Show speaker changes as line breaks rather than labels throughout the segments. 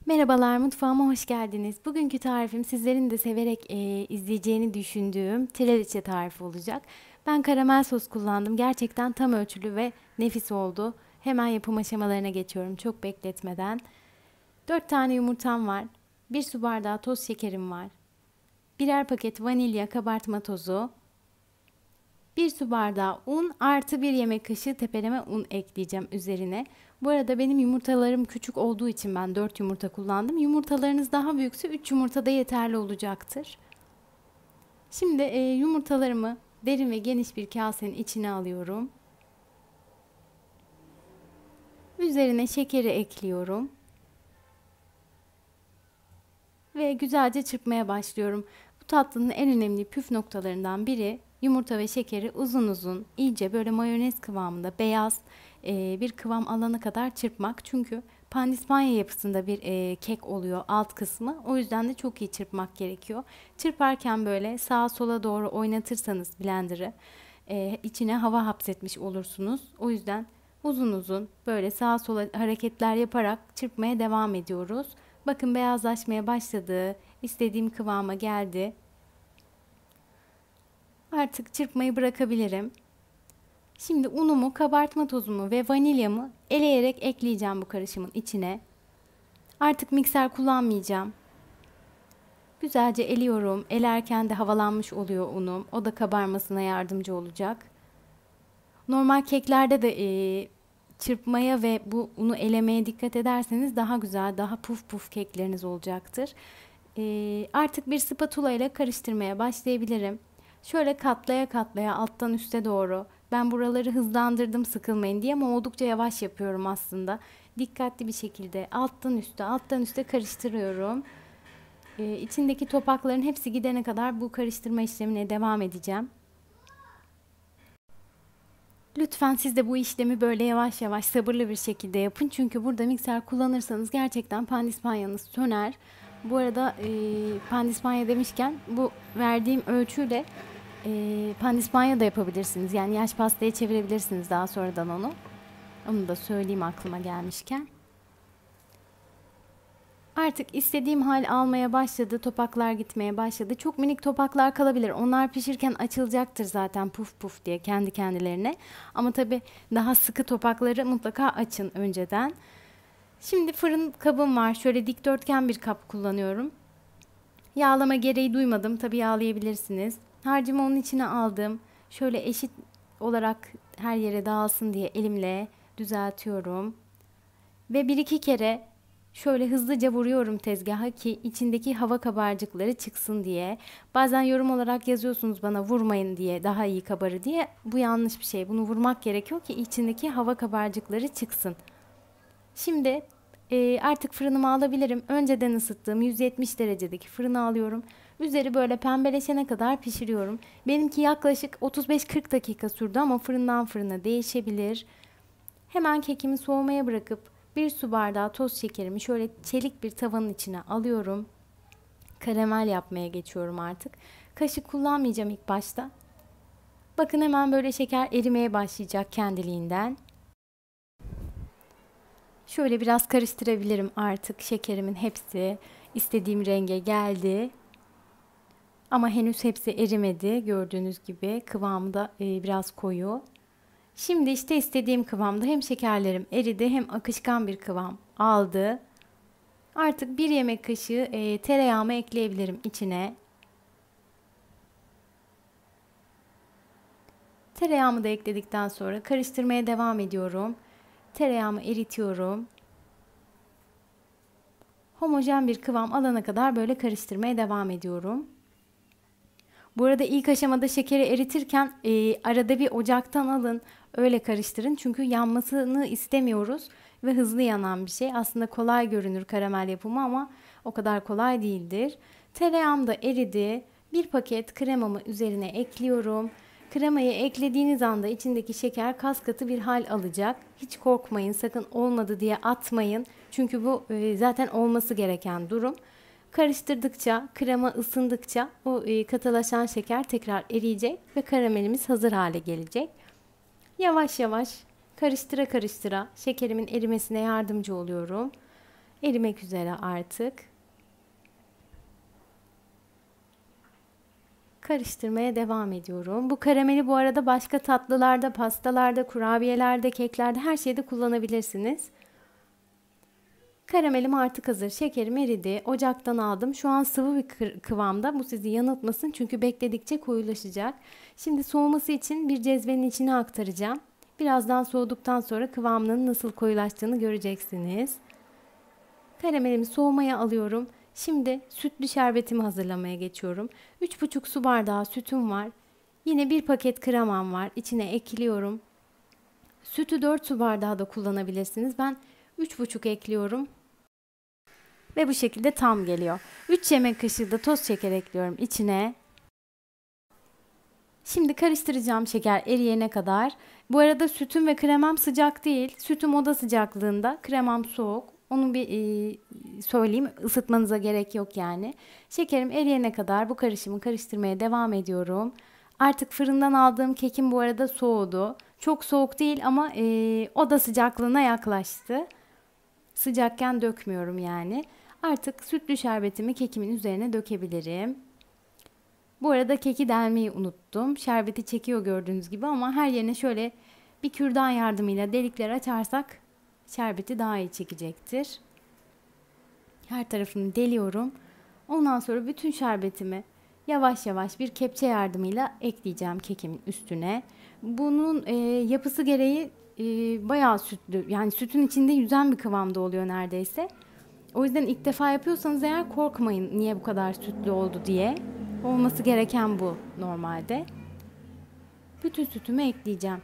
Merhabalar, mutfağıma hoş geldiniz. Bugünkü tarifim sizlerin de severek izleyeceğini düşündüğüm trileçe tarifi olacak. Ben karamel sos kullandım. Gerçekten tam ölçülü ve nefis oldu. Hemen yapım aşamalarına geçiyorum çok bekletmeden. 4 tane yumurtam var. Bir su bardağı toz şekerim var. Birer paket vanilya kabartma tozu. Bir su bardağı un artı bir yemek kaşığı tepeleme un ekleyeceğim üzerine. Bu arada benim yumurtalarım küçük olduğu için ben 4 yumurta kullandım. Yumurtalarınız daha büyükse 3 yumurta da yeterli olacaktır. Şimdi yumurtalarımı derin ve geniş bir kasenin içine alıyorum. Üzerine şekeri ekliyorum. Ve güzelce çırpmaya başlıyorum. Bu tatlının en önemli püf noktalarından biri yumurta ve şekeri uzun uzun iyice böyle mayonez kıvamında beyaz bir kıvam alana kadar çırpmak. Çünkü pandispanya yapısında bir kek oluyor alt kısmı. O yüzden de çok iyi çırpmak gerekiyor. Çırparken böyle sağa sola doğru oynatırsanız blenderı içine hava hapsetmiş olursunuz. O yüzden uzun uzun böyle sağa sola hareketler yaparak çırpmaya devam ediyoruz. Bakın beyazlaşmaya başladı. İstediğim kıvama geldi. Artık çırpmayı bırakabilirim. Şimdi unumu, kabartma tozumu ve vanilyamı eleyerek ekleyeceğim bu karışımın içine. Artık mikser kullanmayacağım. Güzelce eliyorum. Elerken de havalanmış oluyor unum. O da kabarmasına yardımcı olacak. Normal keklerde de çırpmaya ve bu unu elemeye dikkat ederseniz daha güzel, daha puf puf kekleriniz olacaktır. Artık bir spatula ile karıştırmaya başlayabilirim. Şöyle katlaya katlaya alttan üste doğru. Ben buraları hızlandırdım sıkılmayın diye ama oldukça yavaş yapıyorum aslında. Dikkatli bir şekilde alttan üste karıştırıyorum. İçindeki topakların hepsi gidene kadar bu karıştırma işlemine devam edeceğim. Lütfen siz de bu işlemi böyle yavaş yavaş sabırlı bir şekilde yapın. Çünkü burada mikser kullanırsanız gerçekten pandispanyanız söner. Bu arada pandispanya demişken bu verdiğim ölçüyle pandispanya da yapabilirsiniz. Yani yaş pastaya çevirebilirsiniz daha sonradan onu. Onu da söyleyeyim aklıma gelmişken. Artık istediğim hal almaya başladı. Topaklar gitmeye başladı. Çok minik topaklar kalabilir. Onlar pişirken açılacaktır zaten puf puf diye kendi kendilerine. Ama tabii daha sıkı topakları mutlaka açın önceden. Şimdi fırın kabım var. Şöyle dikdörtgen bir kap kullanıyorum. Yağlama gereği duymadım. Tabii yağlayabilirsiniz. Harcımı onun içine aldım. Şöyle eşit olarak her yere dağılsın diye elimle düzeltiyorum. Ve bir iki kere şöyle hızlıca vuruyorum tezgaha ki içindeki hava kabarcıkları çıksın diye. Bazen yorum olarak yazıyorsunuz bana vurmayın diye, daha iyi kabarır diye. Bu yanlış bir şey. Bunu vurmak gerekiyor ki içindeki hava kabarcıkları çıksın. Şimdi artık fırınıma alabilirim. Önceden ısıttığım 170 derecedeki fırına alıyorum. Üzeri böyle pembeleşene kadar pişiriyorum. Benimki yaklaşık 35-40 dakika sürdü ama fırından fırına değişebilir. Hemen kekimi soğumaya bırakıp bir su bardağı toz şekerimi şöyle çelik bir tavanın içine alıyorum. Karamel yapmaya geçiyorum artık. Kaşık kullanmayacağım ilk başta. Bakın hemen böyle şeker erimeye başlayacak kendiliğinden. Şöyle biraz karıştırabilirim artık. Şekerimin hepsi istediğim renge geldi. Ama henüz hepsi erimedi. Gördüğünüz gibi kıvamı da biraz koyu. Şimdi işte istediğim kıvamda hem şekerlerim eridi hem akışkan bir kıvam aldı. Artık bir yemek kaşığı tereyağımı ekleyebilirim içine. Tereyağımı da ekledikten sonra karıştırmaya devam ediyorum. Tereyağımı eritiyorum. Homojen bir kıvam alana kadar böyle karıştırmaya devam ediyorum. Bu arada ilk aşamada şekeri eritirken arada bir ocaktan alın, öyle karıştırın. Çünkü yanmasını istemiyoruz ve hızlı yanan bir şey. Aslında kolay görünür karamel yapımı ama o kadar kolay değildir. Tereyağım da eridi. Bir paket kremamı üzerine ekliyorum. Kremayı eklediğiniz anda içindeki şeker kas katı bir hal alacak. Hiç korkmayın, sakın olmadı diye atmayın. Çünkü bu zaten olması gereken durum. Karıştırdıkça, krema ısındıkça o katılaşan şeker tekrar eriyecek ve karamelimiz hazır hale gelecek. Yavaş yavaş karıştıra karıştıra şekerimin erimesine yardımcı oluyorum. Erimek üzere artık. Karıştırmaya devam ediyorum. Bu karameli bu arada başka tatlılarda, pastalarda, kurabiyelerde, keklerde her şeyde kullanabilirsiniz. Karamelim artık hazır. Şekerim eridi. Ocaktan aldım. Şu an sıvı bir kıvamda. Bu sizi yanıltmasın çünkü bekledikçe koyulaşacak. Şimdi soğuması için bir cezvenin içine aktaracağım. Birazdan soğuduktan sonra kıvamının nasıl koyulaştığını göreceksiniz. Karamelimi soğumaya alıyorum. Şimdi sütlü şerbetimi hazırlamaya geçiyorum. 3,5 su bardağı sütüm var. Yine bir paket kremam var. İçine ekliyorum. Sütü 4 su bardağı da kullanabilirsiniz. Ben 3,5 ekliyorum. Ve bu şekilde tam geliyor. 3 yemek kaşığı da toz şeker ekliyorum içine. Şimdi karıştıracağım şeker eriyene kadar. Bu arada sütüm ve kremam sıcak değil. Sütüm oda sıcaklığında, kremam soğuk. Onu bir söyleyeyim. Isıtmanıza gerek yok yani. Şekerim eriyene kadar bu karışımı karıştırmaya devam ediyorum. Artık fırından aldığım kekim bu arada soğudu. Çok soğuk değil ama oda sıcaklığına yaklaştı. Sıcakken dökmüyorum yani. Artık sütlü şerbetimi kekimin üzerine dökebilirim. Bu arada keki delmeyi unuttum. Şerbeti çekiyor gördüğünüz gibi ama her yerine şöyle bir kürdan yardımıyla delikler açarsak şerbeti daha iyi çekecektir. Her tarafını deliyorum. Ondan sonra bütün şerbetimi yavaş yavaş bir kepçe yardımıyla ekleyeceğim kekimin üstüne. Bunun yapısı gereği bayağı sütlü, yani sütün içinde yüzen bir kıvamda oluyor neredeyse. O yüzden ilk defa yapıyorsanız eğer korkmayın niye bu kadar sütlü oldu diye. Olması gereken bu normalde. Bütün sütümü ekleyeceğim.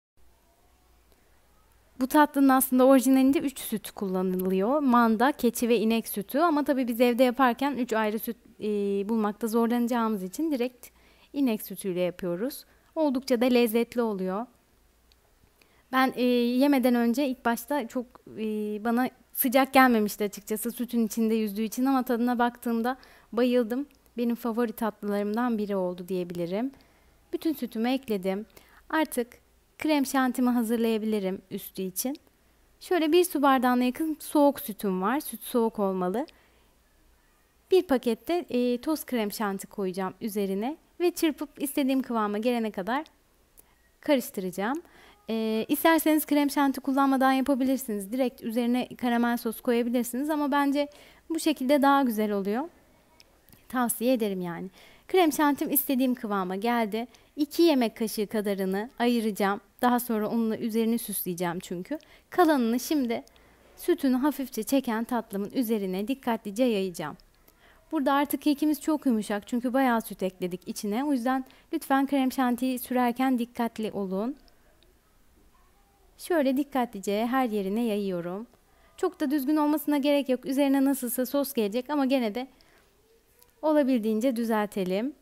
Bu tatlının aslında orijinalinde 3 süt kullanılıyor. Manda, keçi ve inek sütü ama tabii biz evde yaparken 3 ayrı süt bulmakta zorlanacağımız için direkt inek sütüyle yapıyoruz. Oldukça da lezzetli oluyor. Ben yemeden önce ilk başta çok bana sıcak gelmemişti açıkçası sütün içinde yüzdüğü için ama tadına baktığımda bayıldım. Benim favori tatlılarımdan biri oldu diyebilirim. Bütün sütümü ekledim. Artık krem şantimi hazırlayabilirim üstü için. Şöyle bir su bardağına yakın soğuk sütüm var. Süt soğuk olmalı. Bir pakette toz krem şanti koyacağım üzerine ve çırpıp istediğim kıvama gelene kadar karıştıracağım. İsterseniz krem şanti kullanmadan yapabilirsiniz. Direkt üzerine karamel sos koyabilirsiniz ama bence bu şekilde daha güzel oluyor. Tavsiye ederim yani. Krem şantim istediğim kıvama geldi. 2 yemek kaşığı kadarını ayıracağım. Daha sonra onunla üzerini süsleyeceğim çünkü. Kalanını şimdi sütünü hafifçe çeken tatlımın üzerine dikkatlice yayacağım. Burada artık kekimiz çok yumuşak çünkü bayağı süt ekledik içine. O yüzden lütfen krem şantiyi sürerken dikkatli olun. Şöyle dikkatlice her yerine yayıyorum. Çok da düzgün olmasına gerek yok. Üzerine nasılsa sos gelecek ama gene de olabildiğince düzeltelim.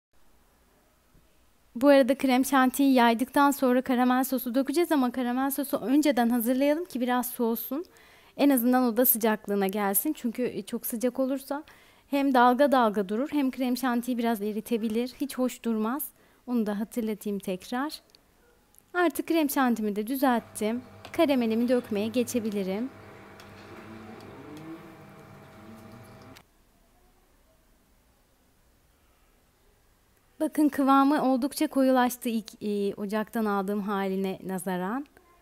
Bu arada krem şantiyi yaydıktan sonra karamel sosu dökeceğiz ama karamel sosu önceden hazırlayalım ki biraz soğusun. En azından oda sıcaklığına gelsin. Çünkü çok sıcak olursa hem dalga dalga durur hem krem şantiyi biraz eritebilir. Hiç hoş durmaz. Onu da hatırlatayım tekrar. Artık krem şantimi de düzelttim. Karamelimi dökmeye geçebilirim. Bakın kıvamı oldukça koyulaştı ilk ocaktan aldığım haline nazaran.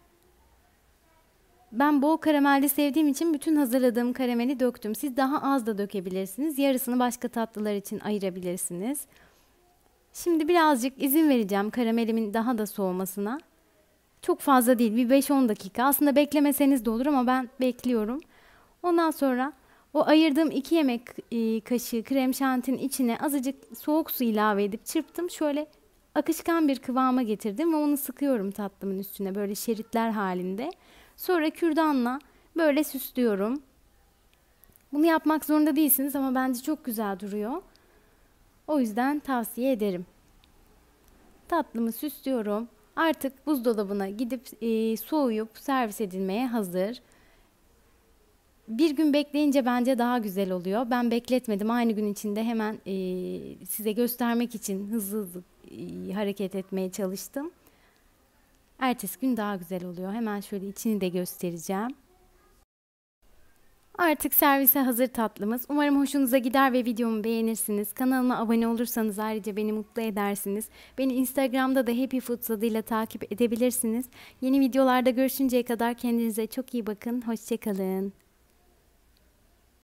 Ben bol karamelli sevdiğim için bütün hazırladığım karameli döktüm. Siz daha az da dökebilirsiniz. Yarısını başka tatlılar için ayırabilirsiniz. Şimdi birazcık izin vereceğim karamelimin daha da soğumasına. Çok fazla değil, bir 5-10 dakika. Aslında beklemeseniz de olur ama ben bekliyorum. Ondan sonra o ayırdığım 2 yemek kaşığı krem şantinin içine azıcık soğuk su ilave edip çırptım. Şöyle akışkan bir kıvama getirdim ve onu sıkıyorum tatlımın üstüne böyle şeritler halinde. Sonra kürdanla böyle süslüyorum. Bunu yapmak zorunda değilsiniz ama bence çok güzel duruyor. O yüzden tavsiye ederim. Tatlımı süslüyorum. Artık buzdolabına gidip soğuyup servis edilmeye hazır. Bir gün bekleyince bence daha güzel oluyor. Ben bekletmedim. Aynı gün içinde hemen size göstermek için hızlı hızlı hareket etmeye çalıştım. Ertesi gün daha güzel oluyor. Hemen şöyle içini de göstereceğim. Artık servise hazır tatlımız. Umarım hoşunuza gider ve videomu beğenirsiniz. Kanalıma abone olursanız ayrıca beni mutlu edersiniz. Beni Instagram'da da Happy Foods adıyla takip edebilirsiniz. Yeni videolarda görüşünceye kadar kendinize çok iyi bakın. Hoşça kalın.